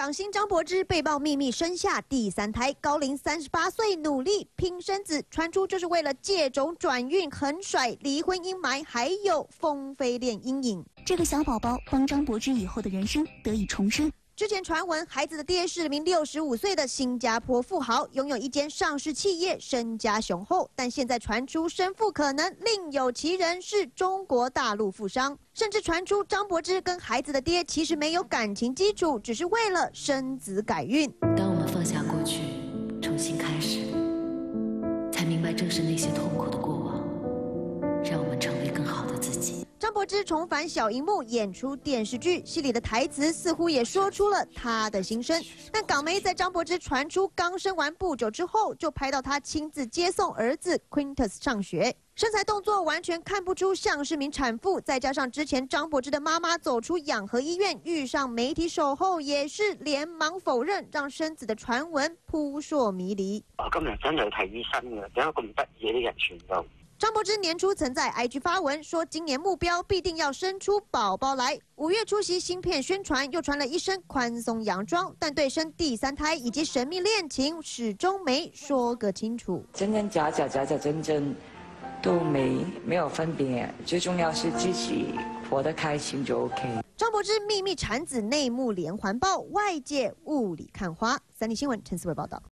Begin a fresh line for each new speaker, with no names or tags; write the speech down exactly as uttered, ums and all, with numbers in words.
港星张柏芝被曝秘密生下第三胎，高龄三十八岁，努力拼生子，传出就是为了借种转运，横甩离婚阴霾，还有风飞恋阴影。
这个小宝宝帮张柏芝以后的人生得以重生。
之前传闻，孩子的爹是名六十五岁的新加坡富豪，拥有一间上市企业，身家雄厚。但现在传出生父可能另有其人，是中国大陆富商，甚至传出张柏芝跟孩子的爹其实没有感情基础，只是为了生子改运。
当我们放下过去，重新开始，才明白正是那些痛苦的过往，让我们成为更好的自己。
张柏芝重返小荧幕演出电视剧，戏里的台词似乎也说出了她的心声。但港媒在张柏芝传出刚生完不久之后，就拍到她亲自接送儿子 Quintus 上学，身材动作完全看不出像是名产妇。再加上之前张柏芝的妈妈走出养和医院，遇上媒体守候，也是连忙否认，让生子的传闻扑朔迷離。
我今日真係睇醫生嘅，點解咁得意啲人傳到？
张柏芝年初曾在 I G 发文说，今年目标必定要生出宝宝来。五月出席芯片宣传，又传了一身宽松洋装，但对生第三胎以及神秘恋情始终没说个清楚。
真真假假，假假真真，都没没有分别。最重要是自己活得开心就 OK。
张柏芝秘密产子内幕连环爆，外界雾里看花。三立新闻陈思维报道。